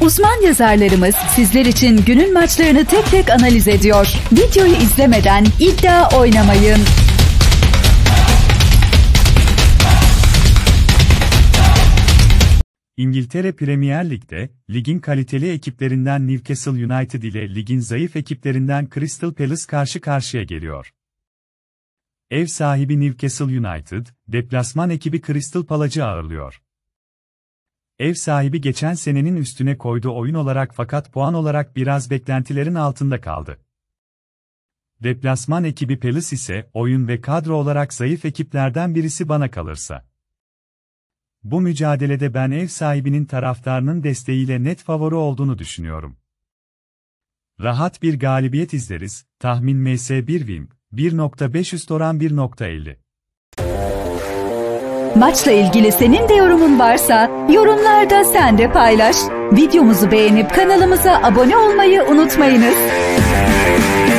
Uzman yazarlarımız sizler için günün maçlarını tek tek analiz ediyor. Videoyu izlemeden iddia oynamayın. İngiltere Premier Lig'de, ligin kaliteli ekiplerinden Newcastle United ile ligin zayıf ekiplerinden Crystal Palace karşı karşıya geliyor. Ev sahibi Newcastle United, deplasman ekibi Crystal Palace'ı ağırlıyor. Ev sahibi geçen senenin üstüne koyduğu oyun olarak fakat puan olarak biraz beklentilerin altında kaldı. Deplasman ekibi Palace ise oyun ve kadro olarak zayıf ekiplerden birisi bana kalırsa. Bu mücadelede ben ev sahibinin taraftarının desteğiyle net favori olduğunu düşünüyorum. Rahat bir galibiyet izleriz, tahmin MS1 Win, 1.5 üst oran 1.50. Maçla ilgili senin de yorumun varsa, yorumlarda sen de paylaş. Videomuzu beğenip kanalımıza abone olmayı unutmayınız.